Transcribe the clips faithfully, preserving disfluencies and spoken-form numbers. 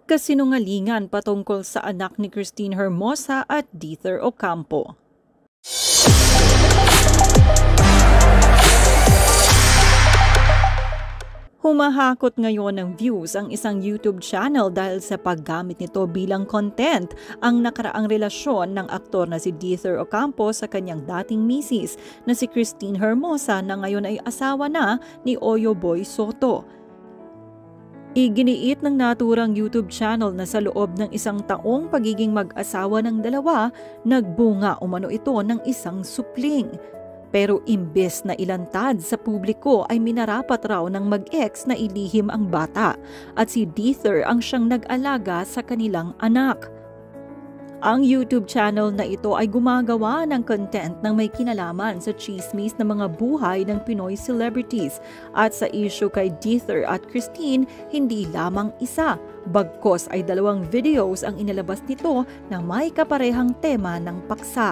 Pagkasinungalingan patungkol sa anak ni Christine Hermosa at Dither Ocampo. Humahakot ngayon ng views ang isang YouTube channel dahil sa paggamit nito bilang content ang nakaraang relasyon ng aktor na si Dither Ocampo sa kanyang dating misis na si Christine Hermosa na ngayon ay asawa na ni Oyo Boy Soto. Iginiit ng naturang YouTube channel na sa loob ng isang taong pagiging mag-asawa ng dalawa, nagbunga umano ito ng isang supling. Pero imbes na ilantad sa publiko ay minarapat raw ng mag-ex na ilihim ang bata at si Dither ang siyang nag-alaga sa kanilang anak. Ang YouTube channel na ito ay gumagawa ng content ng may kinalaman sa chismis na mga buhay ng Pinoy celebrities at sa issue kay Dither at Christine, hindi lamang isa, bagkos ay dalawang videos ang inilabas nito na may kaparehang tema ng paksa.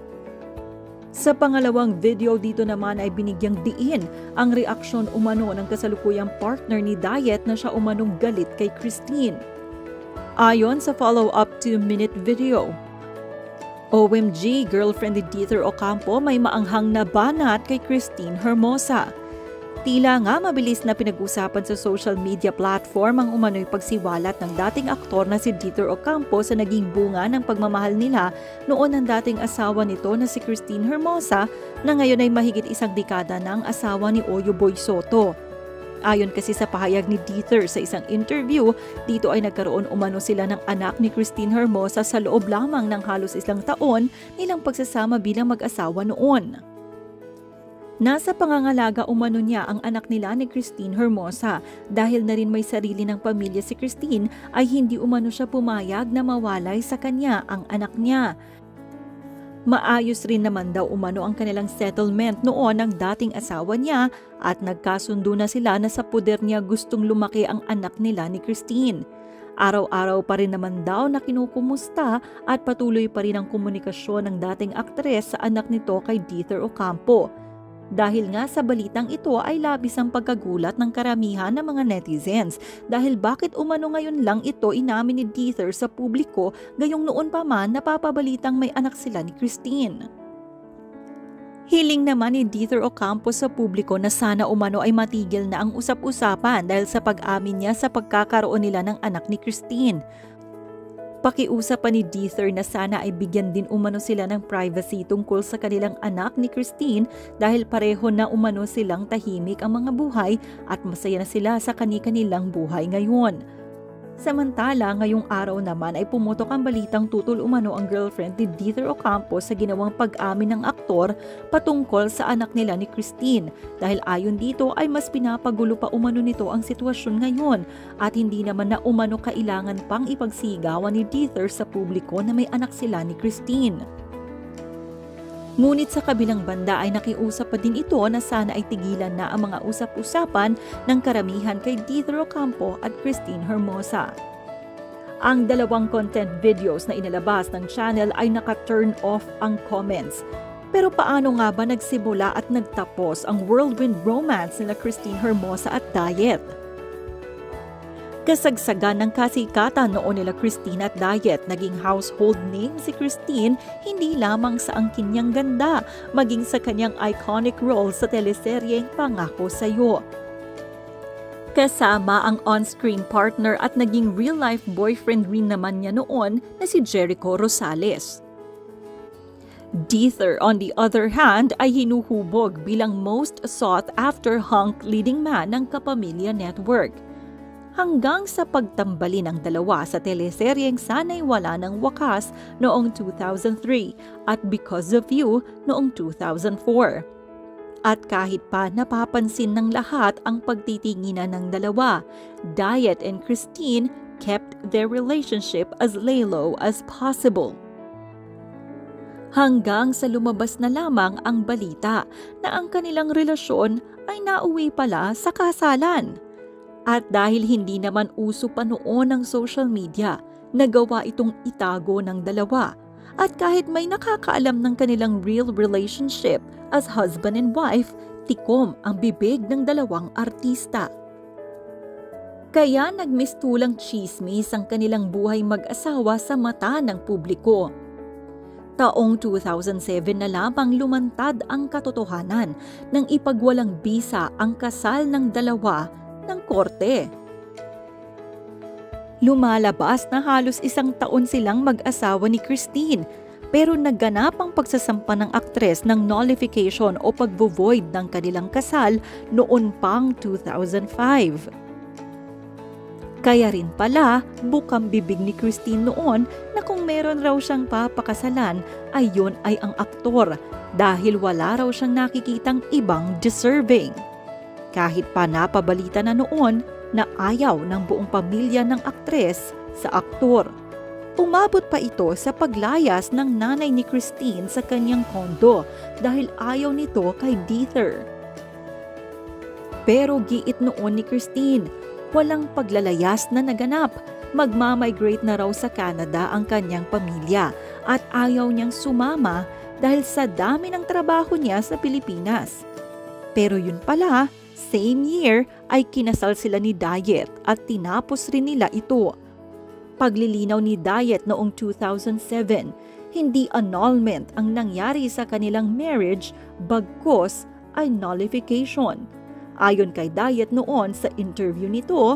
Sa pangalawang video dito naman ay binigyang diin ang reaksyon umano ng kasalukuyang partner ni Diet na siya umanong galit kay Christine. Ayon sa follow-up two-minute video, O M G, girlfriend ni Dither Ocampo may maanghang na banat kay Christine Hermosa. Tila nga mabilis na pinag-usapan sa social media platform ang umano'y pagsiwalat ng dating aktor na si Dither Ocampo sa naging bunga ng pagmamahal nila noon ang dating asawa nito na si Christine Hermosa na ngayon ay mahigit isang dekada ng asawa ni Oyo Boy Soto. Ayon kasi sa pahayag ni Dither sa isang interview, dito ay nagkaroon umano sila ng anak ni Christine Hermosa sa loob lamang ng halos isang taon nilang pagsasama bilang mag-asawa noon. Nasa pangangalaga umano niya ang anak nila ni Christine Hermosa dahil na rin may sarili ng pamilya si Christine ay hindi umano siya pumayag na mawalay sa kanya ang anak niya. Maayos rin naman daw umano ang kanilang settlement noon ng dating asawa niya at nagkasundo na sila na sa puder niya gustong lumaki ang anak nila ni Christine. Araw-araw pa rin naman daw na kinukumusta at patuloy pa rin ang komunikasyon ng dating aktres sa anak nito kay Dither Ocampo. Dahil nga sa balitang ito ay labis ang pagkagulat ng karamihan ng mga netizens dahil bakit umano ngayon lang ito inamin ni Dither sa publiko gayong noon pa man napapabalitang may anak sila ni Christine. Hiling naman ni Dither Ocampo sa publiko na sana umano ay matigil na ang usap-usapan dahil sa pag-amin niya sa pagkakaroon nila ng anak ni Christine. Pakiusap pa ni Dither na sana ay bigyan din umano sila ng privacy tungkol sa kanilang anak ni Christine dahil pareho na umano silang tahimik ang mga buhay at masaya na sila sa kani-kanilang buhay ngayon. Samantala, ngayong araw naman ay pumutok ang balitang tutol umano ang girlfriend ni Dither Ocampo sa ginawang pag-amin ng aktor patungkol sa anak nila ni Christine dahil ayon dito ay mas pinapagulo pa umano nito ang sitwasyon ngayon at hindi naman na umano kailangan pang ipagsigawan ni Dither sa publiko na may anak sila ni Christine. Ngunit sa kabilang banda ay nakiusap pa din ito na sana ay tigilan na ang mga usap-usapan ng karamihan kay Dither Ocampo at Christine Hermosa. Ang dalawang content videos na inilabas ng channel ay naka-turn off ang comments. Pero paano nga ba nagsimula at nagtapos ang whirlwind romance nila Christine Hermosa at Diet? Kasagsagan ng kasikatan noon nila Christine at Diet, naging household name si Christine hindi lamang sa angkin niyang ganda, maging sa kanyang iconic role sa teleseryeng Pangako Sa'yo. Kasama ang on-screen partner at naging real-life boyfriend rin naman niya noon na si Jericho Rosales. Dither, on the other hand, ay hinuhubog bilang most sought-after hunk leading man ng Kapamilya Network. Hanggang sa pagtambali ng dalawa sa teleseryeng Sana'y Wala ng Wakas noong two thousand three at Because of You noong two thousand four. At kahit pa napapansin ng lahat ang pagtitinginan ng dalawa, Diet and Christine kept their relationship as lay-low as possible. Hanggang sa lumabas na lamang ang balita na ang kanilang relasyon ay nauwi pala sa kasalan. At dahil hindi naman uso pa noon ng social media, nagawa itong itago ng dalawa. At kahit may nakakaalam ng kanilang real relationship as husband and wife, tikom ang bibig ng dalawang artista. Kaya nagmistulang tsismis ang kanilang buhay mag-asawa sa mata ng publiko. Taong two thousand seven na lamang lumantad ang katotohanan nang ipagwalang bisa ang kasal ng dalawa ng korte. Lumalabas na halos isang taon silang mag-asawa ni Christine, pero nagganap ang pagsasampa ng aktres ng nullification o pagbo-void ng kanilang kasal noon pang two thousand five. Kaya rin pala, bukang bibig ni Christine noon na kung meron raw siyang papakasalan ay yun ay ang aktor dahil wala raw siyang nakikitang ibang deserving. Kahit pa napabalita na noon na ayaw ng buong pamilya ng aktres sa aktor. Umabot pa ito sa paglayas ng nanay ni Christine sa kanyang kondo dahil ayaw nito kay Dieter. Pero giit noon ni Christine, walang paglalayas na naganap. Magmamigrate na raw sa Canada ang kanyang pamilya at ayaw niyang sumama dahil sa dami ng trabaho niya sa Pilipinas. Pero yun pala, same year ay kinasal sila ni Diet at tinapos rin nila ito. Paglilinaw ni Diet noong two thousand seven, hindi annulment ang nangyari sa kanilang marriage, bagkus ay nullification. Ayon kay Diet noon sa interview nito,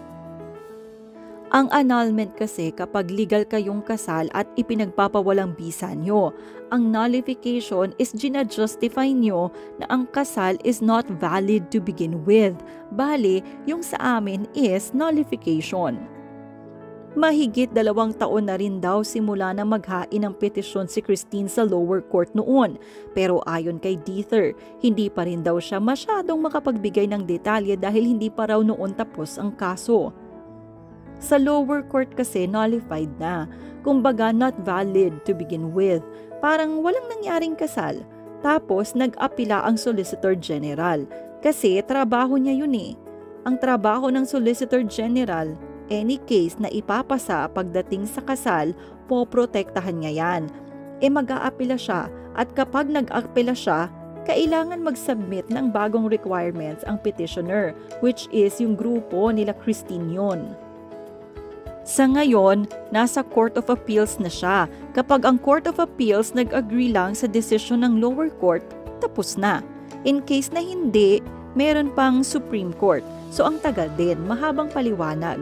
ang annulment kasi kapag legal kayong kasal at ipinagpapawalang bisa nyo. Ang nullification is gina-justify nyo na ang kasal is not valid to begin with. Bali, yung sa amin is nullification. Mahigit dalawang taon na rin daw simula na maghain ng petisyon si Christine sa lower court noon. Pero ayon kay Dieter, hindi pa rin daw siya masyadong makapagbigay ng detalye dahil hindi pa raw noon tapos ang kaso. Sa lower court kasi nullified na, kumbaga not valid to begin with. Parang walang nangyaring kasal. Tapos nag-apila ang Solicitor General kasi trabaho niya yun eh. Ang trabaho ng Solicitor General, any case na ipapasa pagdating sa kasal, poprotektahan niya yan. E mag-aapila siya at kapag nag-aapila siya, kailangan mag-submit ng bagong requirements ang petitioner, which is yung grupo nila Christine yun. Sa ngayon, nasa Court of Appeals na siya. Kapag ang Court of Appeals nag-agree lang sa desisyon ng lower court, tapos na. In case na hindi, meron pang Supreme Court. So ang tagal din, mahabang paliwanag.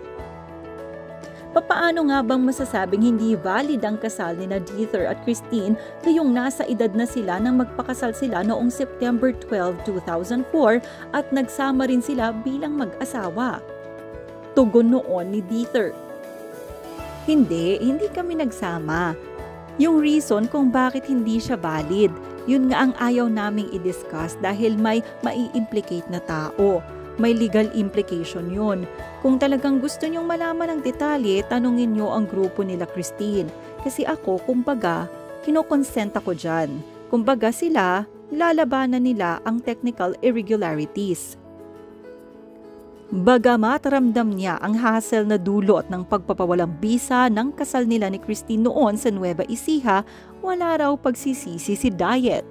Papaano nga bang masasabing hindi valid ang kasal ni Dieter at Christine ngayong nasa edad na sila nang magpakasal sila noong September twelfth, two thousand four at nagsama rin sila bilang mag-asawa? Tugon noon ni Dieter, Hindi, hindi kami nagsama. Yung reason kung bakit hindi siya valid, yun nga ang ayaw naming i-discuss dahil may mai-implicate na tao. May legal implication yun. Kung talagang gusto nyong malaman ng detalye, tanungin nyo ang grupo nila Christine. Kasi ako, kumbaga, kinokonsent ako dyan. Kumbaga sila, lalabanan nila ang technical irregularities. Bagamat ramdam niya ang hassle na dulot ng pagpapawalang bisa ng kasal nila ni Christine noon sa Nueva Ecija, wala raw pagsisisi si Diet.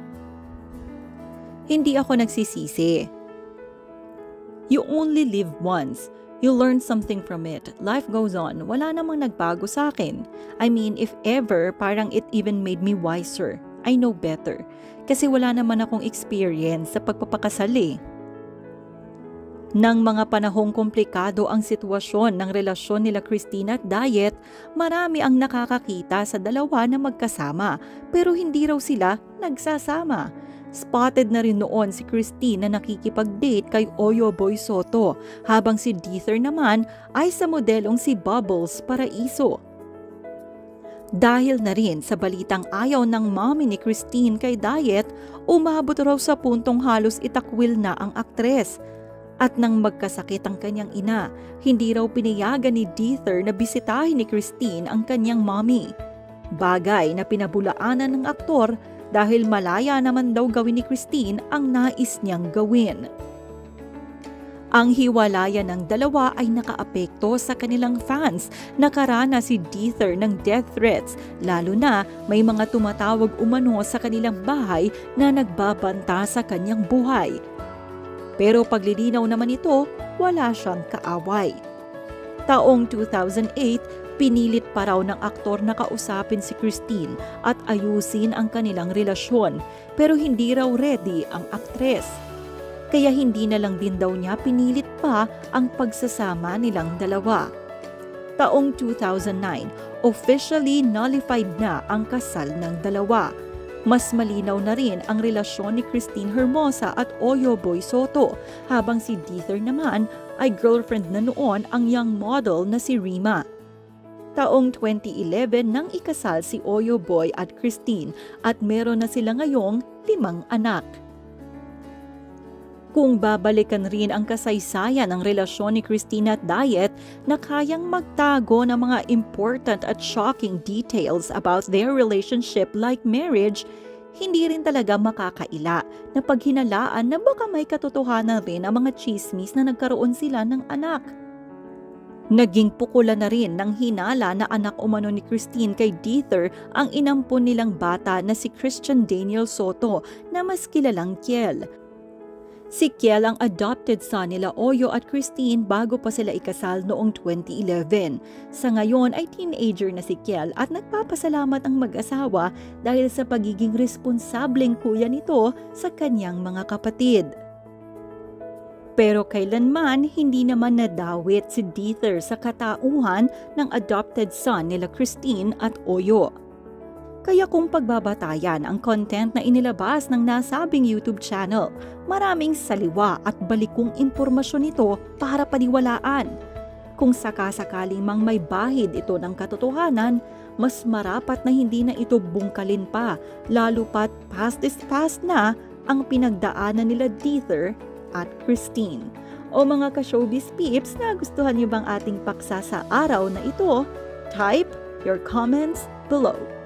Hindi ako nagsisisi. You only live once. You learn something from it. Life goes on. Wala namang nagbago sa akin. I mean, if ever, parang it even made me wiser. I know better. Kasi wala naman akong experience sa pagpapakasal eh. Nang mga panahong komplikado ang sitwasyon ng relasyon nila Christine at Diet, marami ang nakakakita sa dalawa na magkasama pero hindi raw sila nagsasama. Spotted na rin noon si Christine na nakikipag-date kay Oyo Boy Soto habang si Dieter naman ay sa modelong si Bubbles Paraiso. Dahil na rin sa balitang ayaw ng mommy ni Christine kay Diet, umabot raw sa puntong halos itakwil na ang aktres. At nang magkasakit ang kanyang ina, hindi raw pinayagan ni Dieter na bisitahin ni Christine ang kanyang mommy. Bagay na pinabulaanan ng aktor dahil malaya naman daw gawin ni Christine ang nais niyang gawin. Ang hiwalayan ng dalawa ay nakaapekto sa kanilang fans. Nakaranas si Dieter ng death threats, lalo na may mga tumatawag umano sa kanilang bahay na nagbabanta sa kanyang buhay. Pero paglilinaw naman ito, wala siyang kaaway. Taong two thousand eight, pinilit pa raw ng aktor na kausapin si Christine at ayusin ang kanilang relasyon, pero hindi raw ready ang aktres. Kaya hindi na lang din daw niya pinilit pa ang pagsasama nilang dalawa. Taong two thousand nine, officially nullified na ang kasal ng dalawa. Mas malinaw na rin ang relasyon ni Christine Hermosa at Oyo Boy Soto, habang si Dither naman ay girlfriend na noon ang young model na si Rima. Taong twenty eleven nang ikasal si Oyo Boy at Christine at meron na sila ngayong limang anak. Kung babalikan rin ang kasaysayan ng relasyon ni Christine at Diet na kayang magtago ng mga important at shocking details about their relationship like marriage, hindi rin talaga makakaila na paghinalaan na baka may katotohanan rin ang mga chismis na nagkaroon sila ng anak. Naging pukulan na rin ng hinala na anak umano ni Christine kay Dither ang inampun nilang bata na si Christian Daniel Soto na mas kilalang Kiel. Si Kiel ang adopted son nila Oyo at Christine bago pa sila ikasal noong twenty eleven. Sa ngayon ay teenager na si Kiel at nagpapasalamat ang mag-asawa dahil sa pagiging responsableng kuya nito sa kanyang mga kapatid. Pero kailanman hindi naman nadawit si Dither sa katauhan ng adopted son nila Christine at Oyo. Kaya kung pagbabatayan ang content na inilabas ng nasabing YouTube channel, maraming saliwa at balikong impormasyon ito para paniwalaan. Kung sakasakaling mang may bahid ito ng katotohanan, mas marapat na hindi na ito bungkalin pa, lalo pat past is past na ang pinagdaanan nila Dither at Christine. O mga ka-showbiz peeps, na gustuhan niyo bang ating paksa sa araw na ito? Type your comments below.